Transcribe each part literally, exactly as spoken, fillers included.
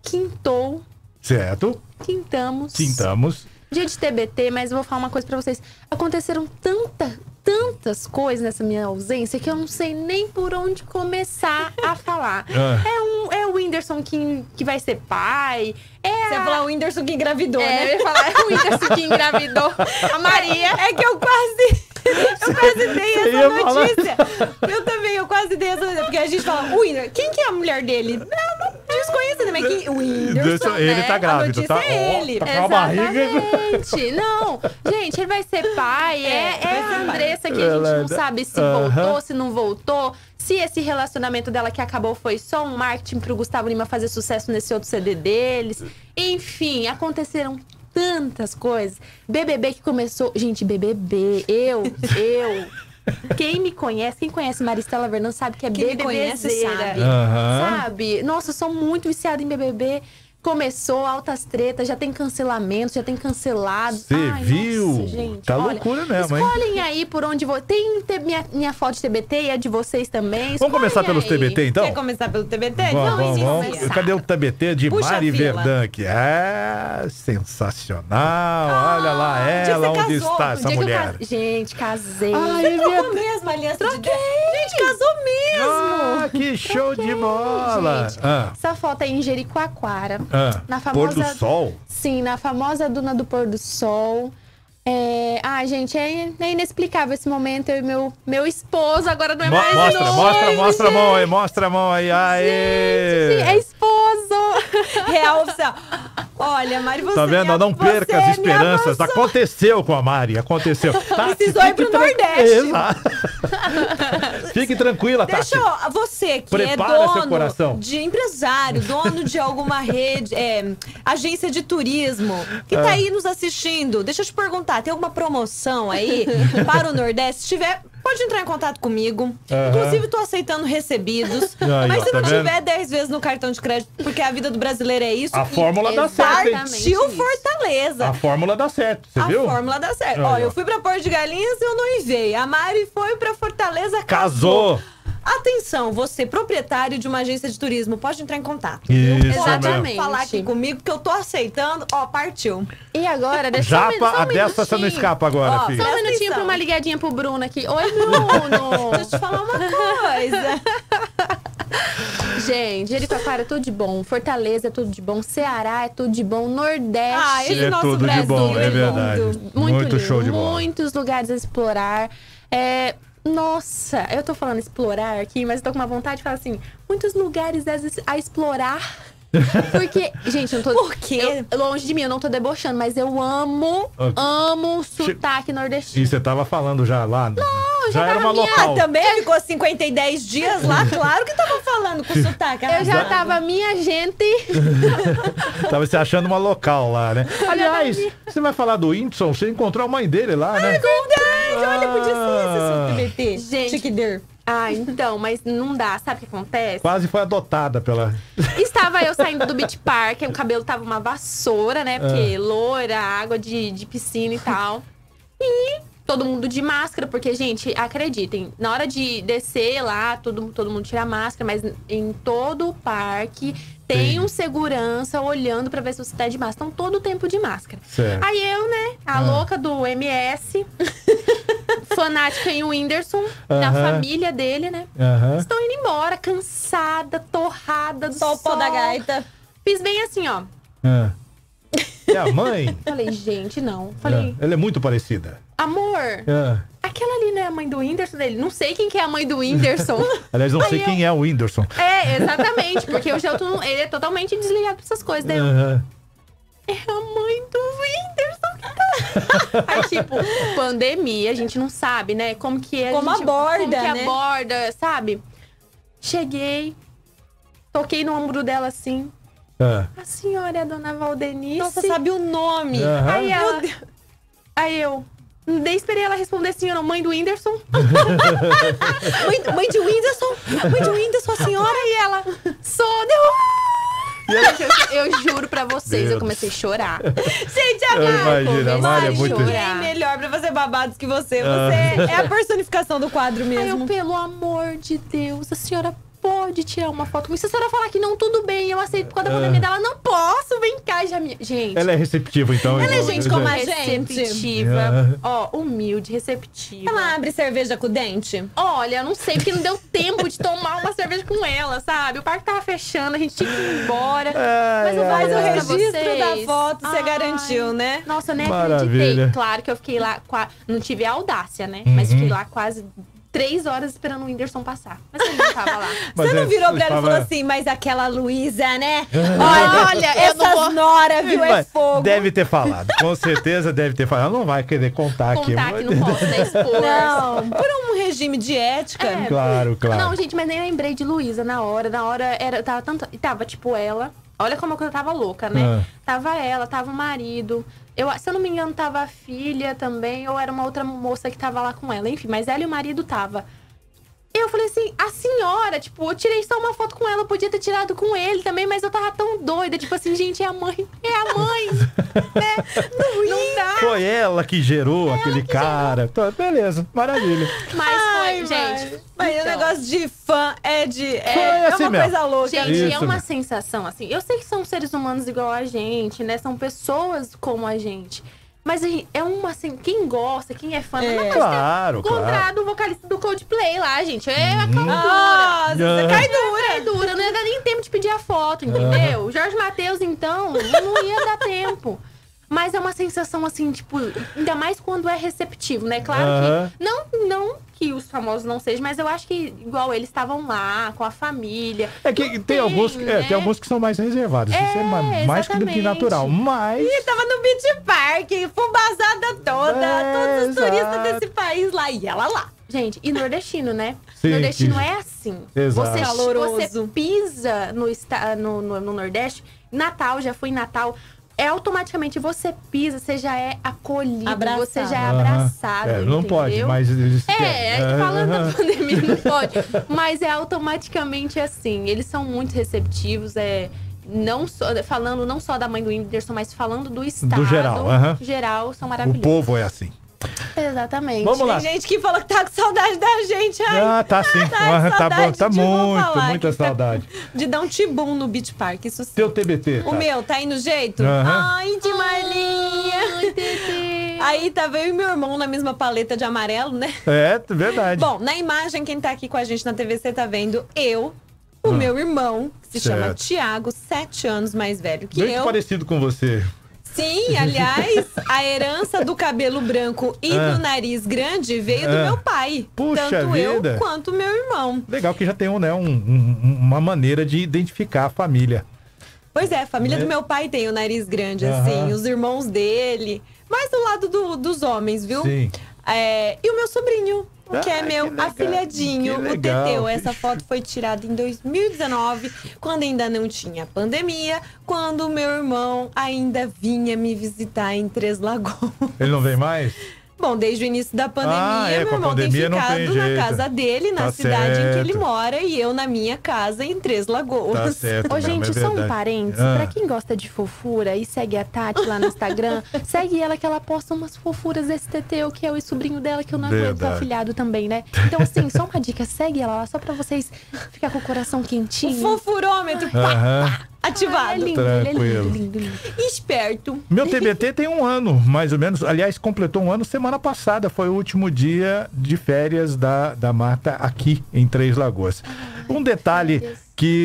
quintou. Certo. Quintamos. Quintamos. Dia de T B T, mas eu vou falar uma coisa pra vocês. Aconteceram tanta, tantas coisas nessa minha ausência que eu não sei nem por onde começar a falar. Ah. É, um, é o Whindersson que, que vai ser pai. É Você a... ia falar o Whindersson que engravidou, é, né? eu ia falar, é o Whindersson que engravidou a Maria. É que eu quase... Eu quase dei Você essa ia falar? notícia. Eu também, eu quase dei essa notícia. Porque a gente fala, o Whindersson, quem que é a mulher dele? Não, não desconheço também. Quem, o Whindersson, Ele né? tá grávido, a notícia tá? é Ó, ele. tá com a barriga. Exatamente. Não, gente, ele vai ser pai. É, É, é vai a ser pai. Andressa que a gente não sabe se Aham. voltou, se não voltou. Se esse relacionamento dela que acabou foi só um marketing pro Gustavo Lima fazer sucesso nesse outro C D deles. Enfim, aconteceram tantas coisas. B B B que começou... Gente, B B B, eu, eu... Quem me conhece, quem conhece Maristela Vernon sabe que é Quem me conhece BBBzeira. sabe. Aham. Sabe? Nossa, eu sou muito viciada em B B B. Começou, altas tretas, já tem cancelamento, já tem cancelado. Você Ai, viu? nossa, gente, Tá olha, loucura mesmo, hein? escolhem aí por onde vou. Tem te- minha, minha foto de T B T e a de vocês também. Vamos Escolhem começar pelos aí. T B T, então? Quer começar pelo T B T? Vamos, Vamos vamos, vamos. iniciar. Cadê o T B T de Puxa Mari a fila. Verdan? É sensacional. Olha lá dia que ela, você onde casou, está no essa Dia que eu mulher? case- Gente, casei. Você trocou mesmo a aliança de Deus? Gente, casou mesmo! Ah, que show de bola. gente. Ah, Essa foto é em Jericoacoara. ah. Na Pôr famosa... do sol. Sim, na famosa Duna do Pôr do Sol. É... Ah, gente, é, é inexplicável esse momento. Eu e meu, meu esposo agora não é Mo- mais mostra, noivo, mostra, mostra a mão aí, gente. mostra a mão aí. Aê! Gente, é esposo. Real oficial. Olha, Mari, você Tá vendo? me- Não você perca as me esperanças. amassou. Aconteceu com a Mari, aconteceu. Tati, Precisou ir fique pro tran- Nordeste. Exato. Fique tranquila, Tati. Deixa eu, você que Prepara é seu dono coração. de empresário, dono de alguma rede, é, agência de turismo, que tá Ah. aí nos assistindo, deixa eu te perguntar, tem alguma promoção aí para o Nordeste? Se tiver, pode entrar em contato comigo. Aham. Inclusive, tô aceitando recebidos. Aí, mas ó, se tá não vendo? tiver dez vezes no cartão de crédito, porque a vida do brasileiro é isso. A e fórmula dá certo, hein? partiu isso. Fortaleza. A fórmula dá certo, você A viu? fórmula dá certo. Aí, Olha, ó. eu fui pra Porto de Galinhas e eu não enviei. A Mari foi pra Fortaleza, Casou. Atenção, você, proprietário de uma agência de turismo, pode entrar em contato. Isso Pode Exatamente. falar aqui comigo que eu tô aceitando. Ó, partiu. E agora, deixa só um min- Japa, só um a dessa você não minutinho. escapa agora, Ó, filha. Só um Presta minutinho atenção. pra uma ligadinha pro Bruno aqui. Oi, Bruno. Deixa eu te falar uma coisa. Gente, Jericoacoara é tudo de bom. Fortaleza é tudo de bom. Ceará é tudo de bom. Nordeste. Ah, esse É nosso tudo de Brasil bom, é lindo. verdade. Muito, Muito lindo, show de bola. Muitos lugares a explorar. É, nossa, eu tô falando explorar aqui, mas eu tô com uma vontade de falar assim: muitos lugares a, a explorar. Porque, gente, eu não tô. Por quê? eu- longe de mim, eu não tô debochando, mas eu amo, Ok. amo o sotaque nordestino. E você tava falando já lá? Não, já, já era tava uma minha- local. Ah, também ficou cinquenta e dez dias lá? Claro que tava falando com sotaque. Eu já arrasado. tava, minha gente. Tava se achando uma local lá, né? Aliás, você vai falar do Whindersson, você encontrou a mãe dele lá, né? Verdade, olha, podia ser esse Ah. seu T B T. Gente. Chiquider. Ah, então, mas não dá. Sabe o que acontece? Quase foi adotada pela... Estava eu saindo do beach park, o cabelo tava uma vassoura, né? Porque loira, água de, de piscina e tal. E todo mundo de máscara, porque, gente, acreditem, na hora de descer lá, todo, todo mundo tira a máscara, mas em todo o parque tem Sim. um segurança olhando pra ver se você tá de máscara. Então, todo o tempo de máscara. Certo. Aí eu, né, a Ah. louca do M S, fanática em Whindersson, da Aham. família dele, né? Aham. Estou indo embora, cansada, torrada do Só o pó sol. da gaita. Fiz bem assim, ó. Ah. E a mãe? Falei, gente, não. Falei, Ah, ela é muito parecida. amor, Ah. aquela ali não é a mãe do Whindersson dele? Não sei quem que é a mãe do Whindersson. Aliás, não Aí sei eu- quem é o Whindersson. É, exatamente, porque eu já tô, ele é totalmente desligado pra essas coisas. Daí eu, Aham. é a mãe do Whindersson que tá... Aí, tipo, pandemia, a gente não sabe, né? Como que é. a Como gente- aborda, como que né? aborda, sabe? Cheguei, toquei no ombro dela assim. Ah. A senhora é a dona Valdenice. Nossa, sabe o nome. Aham. Aí ela... Aí eu... Daí esperei ela responder assim, não, mãe do Whindersson. Mãe, mãe de Whindersson. Mãe de Whindersson, a senhora. E ela... Sou, deu... Gente, eu, eu juro pra vocês, Meu eu comecei a chorar. Gente, a Eu Mari, imagino, a Mari é muito- ninguém melhor pra fazer babados que você. Você Ah. é a personificação do quadro Aí eu, mesmo. pelo amor de Deus, a senhora pode tirar uma foto comigo. Se a senhora falar que não, tudo bem, eu aceito por causa da pandemia dela. Não Mas já me... Gente... Ela é receptiva, então. Ela é então, gente como a é. gente. Receptiva. Ó, humilde, receptiva. Ela abre cerveja com o dente? Olha, eu não sei, porque não deu tempo de tomar uma cerveja com ela, sabe? O parque tava fechando, a gente tinha que ir embora. Ai, Mas eu vou ai, Mas o fazer ai. pra registro vocês. da foto você Ai. garantiu, né? Nossa, eu nem Maravilha. acreditei. Claro que eu fiquei lá, qua- não tive a audácia, né? Mas fiquei lá quase três horas esperando o Whindersson passar. Mas ele não tava lá. Mas Você não é, virou pra ela e tava- falou assim, mas aquela Luísa, né? Olha, Olha, eu não essas vou- nora, viu? É Vai, fogo. Deve ter falado, com certeza deve ter falado. Ela não vai querer contar, aqui. Contar que não posso, né? Expor. Não, por um regime de ética. É. Claro, claro. Não, gente, mas nem lembrei de Luísa na hora. Na hora era, tava tanto. Tava tipo ela. Olha como a coisa tava louca, né? Ah. Tava ela, tava o marido. Eu, se eu não me engano, tava a filha também, ou era uma outra moça que tava lá com ela. Enfim, mas ela e o marido tava. Eu falei assim, a senhora, tipo, eu tirei só uma foto com ela, eu podia ter tirado com ele também, mas eu tava tão doida, tipo assim, gente, é a mãe, é a mãe, né? Não, não dá. Foi ela que gerou aquele cara. Tá, beleza, maravilha. Mas Ai, foi, gente. vai. Mas o então. negócio de fã é de. É, Fã é é assim uma mesmo. coisa louca. Gente, Isso é uma mesmo. sensação, assim. Eu sei que são seres humanos igual a gente, né? São pessoas como a gente. Mas a gente- é uma, assim, quem gosta, quem é fã... É. não Claro, encontrado o vocalista do Coldplay lá, gente. É a Nossa, Ah. você cai dura. É dura, não ia dar nem tempo de pedir a foto, entendeu? O Jorge Mateus, então, não ia dar tempo. Mas é uma sensação, assim, tipo... Ainda mais quando é receptivo, né? Claro Aham. que... Não, não que os famosos não sejam, mas eu acho que, igual eles estavam lá, com a família... É que Não tem, tem, alguns, é, né? tem alguns que são mais reservados. Isso é ma- É, mais que do que exatamente. natural. Mas. E tava no Beach Park, fubazada toda, É, todos os turistas exato. desse país lá. E ela lá. Gente, e nordestino, né? Sim, nordestino que- é assim. Exato. Você, Caloroso. você pisa no, esta- no, no, no Nordeste, Natal, já fui em Natal, é automaticamente você pisa, você já é acolhido, Abraçado. você já é Aham. abraçado. É, não entendeu? pode, mas eles É, querem. falando Aham. da pandemia não pode. Mas é automaticamente assim. Eles são muito receptivos, é. Não só, falando não só da mãe do Whindersson, mas falando do estado. geral, aham. geral, são O maravilhosos. povo é assim. Exatamente. Vamos lá. Tem gente que falou que tá com saudade da gente. Ai, Ah, tá sim. tá, Ah, tá saudade bom, tá de- vou muito, falar muita que tá- saudade. De dar um tibum no Beach Park, isso sim. Teu T B T. O tá? meu, tá indo jeito? Aham. Ai, de Marlinha. Ai, Tetê. Aí tava eu e meu irmão na mesma paleta de amarelo, né? É, verdade. Bom, na imagem, quem tá aqui com a gente na T V C tá vendo eu, o meu irmão, que se chama Certo. Tiago, sete anos mais velho que Muito eu. parecido com você. Sim, aliás, a herança do cabelo branco e Ah. do nariz grande veio do Ah. meu pai. Puxa Tanto vida. eu quanto meu irmão. Legal que já tem um, né, um- um- uma maneira de identificar a família. Pois é, a família Né? do meu pai tem o nariz grande, Aham. assim, os irmãos dele. Mais do lado do- dos homens, viu? Sim. É, e o meu sobrinho, que é Ah, meu que legal, afilhadinho, que o legal. Teteu. Essa foto foi tirada em dois mil e dezenove, quando ainda não tinha pandemia, quando o meu irmão ainda vinha me visitar em Três Lagoas. Ele não vem mais? Bom, desde o início da pandemia, Ah, é, meu com a irmão tem pandemia não ficado tem na jeito. casa dele, na Tá cidade em que ele certo. mora, e eu na minha casa em Três Lagoas. Tá certo. Ô, mesmo, gente, é só um verdade. parênteses. Ah. Pra quem gosta de fofura e segue a Tati lá no Instagram, segue ela que ela posta umas fofuras desse Teteu, que é o sobrinho dela, que eu não aguento, Verdade. afilhado também, né? Então, assim, só uma dica, segue ela lá, só pra vocês ficar com o coração O quentinho. fofurômetro pá, Aham. ativado. Ah, é lindo, ele é Tranquilo. lindo, lindo, lindo. Esperto. Meu T B T tem um ano, mais ou menos. Aliás, completou um ano semana passada. Foi o último dia de férias da, da Marta aqui em Três Lagoas. Um detalhe Deus.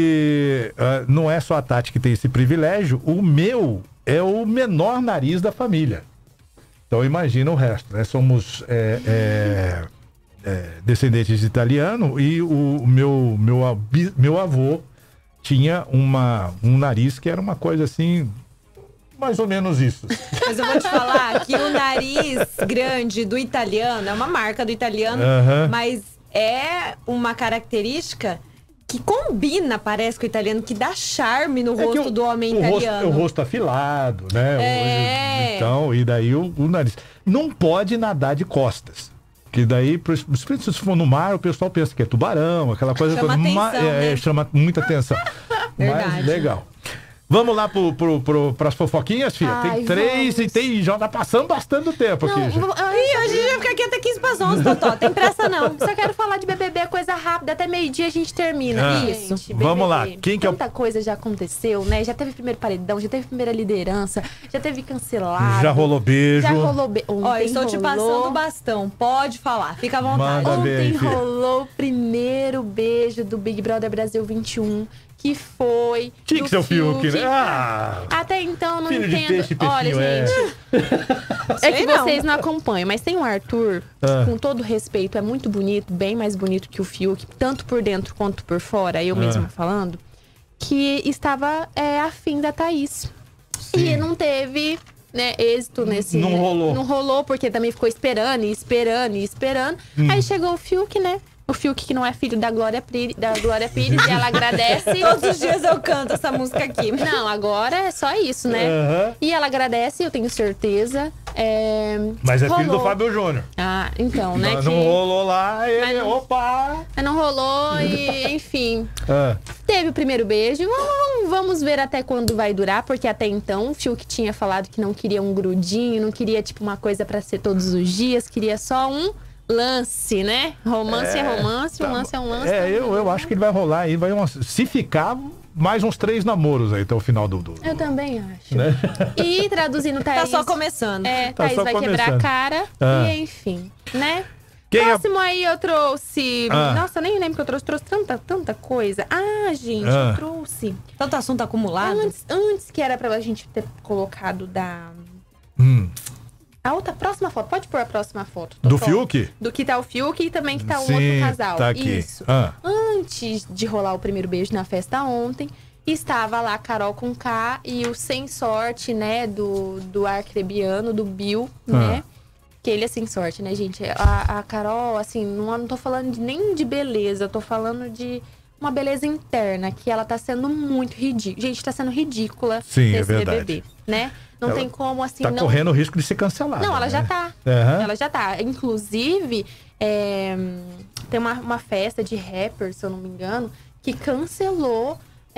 que ah, não é só a Tati que tem esse privilégio. O meu é o menor nariz da família. Então imagina o resto, né? Somos é, é, é, descendentes de italiano e o, o meu, meu, abi- meu avô tinha uma, um nariz que era uma coisa assim, mais ou menos isso. Mas eu vou te falar que o nariz grande do italiano é uma marca do italiano, Aham. mas é uma característica que combina, parece, com o italiano, que dá charme no É que rosto o- do homem o rosto, italiano. o rosto afilado, né? É. Então, e daí o, o nariz. Não pode nadar de costas. Que daí, principalmente se for no mar, o pessoal pensa que é tubarão, aquela coisa Chama toda. atenção, é, né? chama muita atenção. Verdade. Mas legal. Vamos lá pro, pro, pro, pras fofoquinhas, filha? Ai, tem três vamos. e tem, já tá passando bastante tempo Não, aqui. Já. vou- ai, Ih, hoje a gente vai ficar aqui até quinze para as onze, Totó. Tem pressa não. Só quero falar de B B B, coisa rápida. Até meio-dia a gente termina. Ah. Isso. Isso. Vamos lá. Quem que é o- Tanta coisa já aconteceu, né? Já teve primeiro paredão, já teve primeira liderança, já teve cancelado. Já rolou beijo. Já rolou beijo. Ó, estou te passando o bastão. Pode falar. Fica à vontade. Manda ver aí, Ontem filha. rolou o primeiro beijo do Big Brother Brasil vinte e um, que foi. Tinha do que ser o Fiuk, né? Fiuk. Ah, Até então eu não filho de entendo. peixe, peixinho, Olha, é. gente. É que Sei não. vocês não acompanham, mas tem o Arthur, Ah. com todo respeito, é muito bonito, bem mais bonito que o Fiuk, tanto por dentro quanto por fora, eu Ah. mesma falando, que estava é, afim da Thaís. Sim. E não teve, né, êxito nesse. Não né? rolou. Não rolou, porque também ficou esperando e esperando e esperando. Hum. Aí chegou o Fiuk, né? O Fiuk, que não é filho da Glória Pires, da Glória Pires e ela agradece. Todos os dias eu canto essa música aqui. Não, agora é só isso, né? Aham. E ela agradece, eu tenho certeza. É... Mas é filho do rolou. Fábio Júnior. Ah, então, né? Mas que... não rolou lá, ele. Mas não- Opa! Mas não rolou e, enfim. Ah, Teve o primeiro beijo. Vamos, vamos ver até quando vai durar, porque até então o Fiuk tinha falado que não queria um grudinho, não queria, tipo, uma coisa pra ser todos os dias, queria só um lance, né? Romance é, É, romance, um tá lance é um lance. é, eu, eu acho que ele vai rolar aí. Vai umas, se ficar, mais uns três namoros aí até o final do. do Eu também acho. né? E traduzindo, Thaís... Tá só começando. É, Tá Thaís só vai quebrar começando. a cara. Ah. E enfim, né? Quem é- Próximo aí eu trouxe... Ah. Nossa, nem lembro que eu trouxe. Trouxe tanta, tanta coisa. Ah, gente, Ah. eu trouxe... Tanto assunto acumulado. Antes, antes que era pra gente ter colocado da... Hum. A outra, próxima foto. Pode pôr a próxima foto. Do Totó. Fiuk? Do que tá o Fiuk e também que tá um Sim, outro casal. tá aqui. Isso. Ah. Antes de rolar o primeiro beijo na festa ontem, estava lá a Carol com K e o Sem Sorte, né, do, do arcrebiano, do Bill, né? Que ele é sem sorte, né, gente? A, a Carol, assim, não, não tô falando de, nem de beleza, eu tô falando de uma beleza interna, que ela tá sendo muito ridícula. Gente, tá sendo ridícula Sim, é nesse verdade. B B B, né? Não Ela tem como, assim, Tá não... correndo o risco de ser cancelada. Não, ela né? já tá. Aham. Ela já tá. Inclusive, é, tem uma, uma festa de rappers, se eu não me engano, que cancelou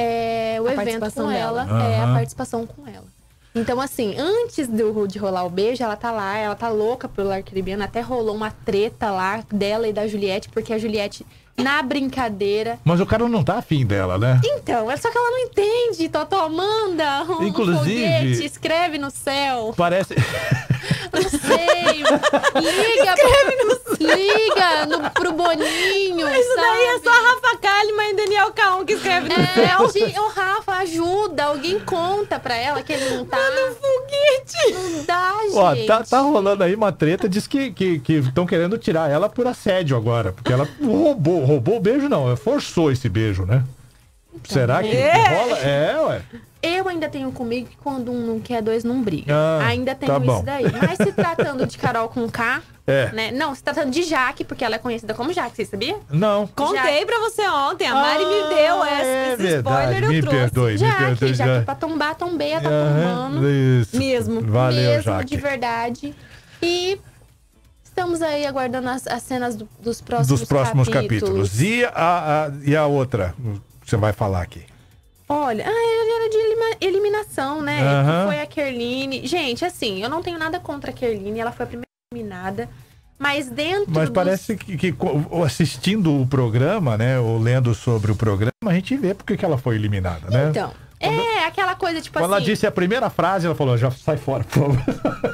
é, o A evento participação com dela. ela. É, a Aham. participação com ela. Então, assim, antes do, de rolar o beijo, ela tá lá, ela tá louca pelo arcrebiano. Até rolou uma treta lá dela e da Juliette, porque a Juliette, na brincadeira... Mas o cara não tá afim dela, né? Então, é só que ela não entende, Totó, manda um Inclusive- foguete, escreve no céu. Parece. Não sei. Liga, pro, liga no, pro Boninho. Isso daí é sabe? só a Rafa Kalimann e Daniel Caon que escreve no É, céu. o, o Rafa, ajuda. Alguém conta pra ela que ele não tá. Foguete. Não dá, gente. Ó, tá, tá rolando aí uma treta, diz que estão que, estão querendo tirar ela por assédio agora. Porque ela roubou, roubou o beijo, não. Forçou esse beijo, né? Será que É. rola? É, ué. Eu ainda tenho comigo que quando um não quer, dois não briga. Ah, ainda tenho tá bom. isso daí. Mas se tratando de Carol com K, É. né? Não, se tratando de Jaque, porque ela é conhecida como Jaque, você sabia? Não. Contei pra você ontem. A Mari me deu essa, é esse verdade. spoiler, eu Me trouxe. perdoe, me Jaque, perdoe. Jaque já. pra tombar, tombeia, tá Aham, tombando. isso. Mesmo. Valeu, mesmo, Jaque. de verdade. E estamos aí aguardando as, as cenas do- dos próximos Dos próximos capítulos. capítulos. E a, a- e a outra? que Você vai falar aqui. Olha, ah, ele era de elima- eliminação, né? Aham. Foi a Kerline. Gente, assim, eu não tenho nada contra a Kerline, ela foi a primeira eliminada. Mas dentro Mas dos- parece que, que co- assistindo o programa, né? Ou lendo sobre o programa, a gente vê porque que ela foi eliminada, né? Então, é aquela coisa, tipo Quando ela assim... disse a primeira frase, ela falou, já sai fora, por favor.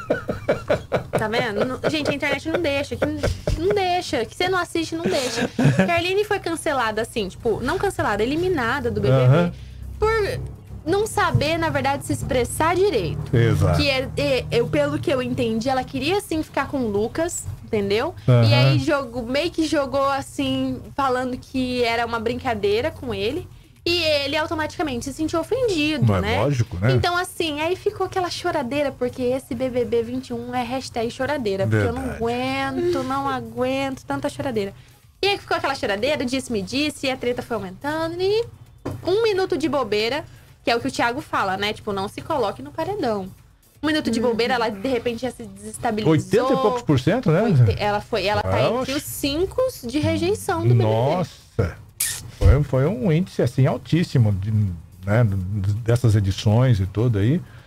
Tá vendo? Não- gente, a internet não deixa. Que não, não deixa. Que você não assiste, não deixa. Carline foi cancelada, assim, tipo, não cancelada, eliminada do B B B. Aham. Por não saber, na verdade, se expressar direito. Exato. Que é, é- eu, pelo que eu entendi, ela queria sim ficar com o Lucas, entendeu? Aham. E aí jogou, meio que jogou assim, falando que era uma brincadeira com ele. E ele automaticamente se sentiu ofendido, Mas né? lógico, né? Então, assim, aí ficou aquela choradeira, porque esse B B B vinte e um é hashtag choradeira. Porque eu não Verdade. aguento, não aguento tanta choradeira. E aí ficou aquela choradeira, disse-me disse, e a treta foi aumentando. E um minuto de bobeira, que é o que o Thiago fala, né? Tipo, não se coloque no paredão. Um minuto de bobeira, ela de repente já se desestabilizou. oitenta e poucos por cento, né? Oite- Ela, foi, ela tá Ah, entre oxe. os cinco de rejeição do B B B. Nossa. Foi, foi um índice, assim, altíssimo de, né, dessas edições e tudo aí.